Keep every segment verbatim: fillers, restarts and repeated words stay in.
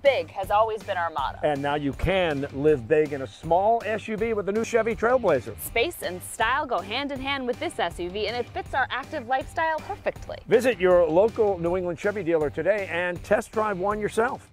big has always been our motto. And now you can live big in a small S U V with the new Chevy Trailblazer. Space and style go hand in hand with this S U V, and it fits our active lifestyle perfectly. Visit your local New England Chevy dealer today and test drive one yourself.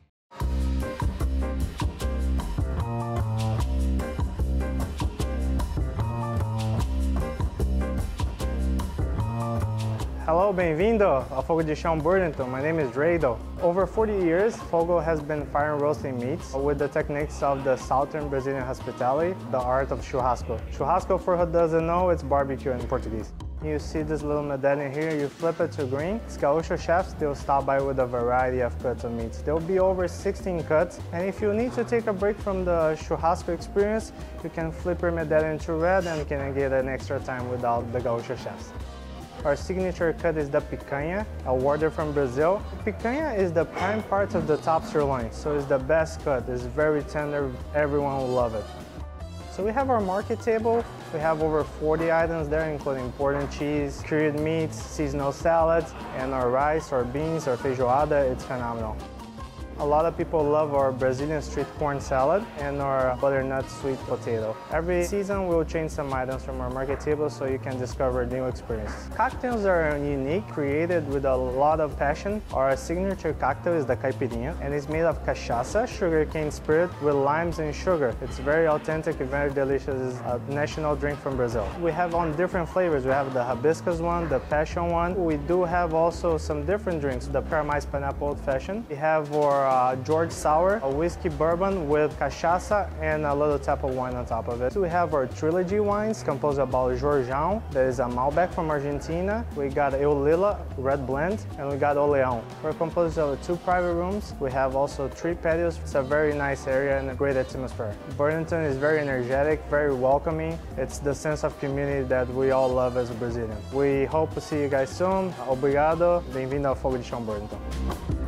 Hello, bem-vindo ao Fogo de Chão Burlington. My name is Drado. Over forty years, Fogo has been fire and roasting meats with the techniques of the Southern Brazilian hospitality, the art of churrasco. Churrasco, for who doesn't know, it's barbecue in Portuguese. You see this little medallion here, you flip it to green. It's Gaúcho chefs, they'll stop by with a variety of cuts of meats. There'll be over sixteen cuts, and if you need to take a break from the churrasco experience, you can flip your medallion to red and can get an extra time without the Gaúcho chefs. Our signature cut is the picanha, awarded from Brazil. Picanha is the prime part of the top sirloin, so it's the best cut. It's very tender, everyone will love it. So we have our market table. We have over forty items there, including pork and cheese, cured meats, seasonal salads, and our rice, our beans, our feijoada. It's phenomenal. A lot of people love our Brazilian street corn salad and our butternut sweet potato. Every season we'll change some items from our market table so you can discover new experiences. Cocktails are unique, created with a lot of passion. Our signature cocktail is the caipirinha, and it's made of cachaça, sugarcane spirit with limes and sugar. It's very authentic and very delicious. It's a national drink from Brazil. We have on different flavors. We have the hibiscus one, the passion one. We do have also some different drinks, the caramelized pineapple old fashioned. We have our Uh, George Sour, a whiskey bourbon with cachaça and a little tap of wine on top of it. So we have our trilogy wines composed about Jorjão. There is a Malbec from Argentina. We got Eu Lila red blend, and we got O Leão. We're composed of two private rooms. We have also three patios. It's a very nice area and a great atmosphere. Burlington is very energetic, very welcoming. It's the sense of community that we all love as a Brazilian. We hope to see you guys soon. Obrigado. Bem-vindo ao Fogo de Chão Burlington.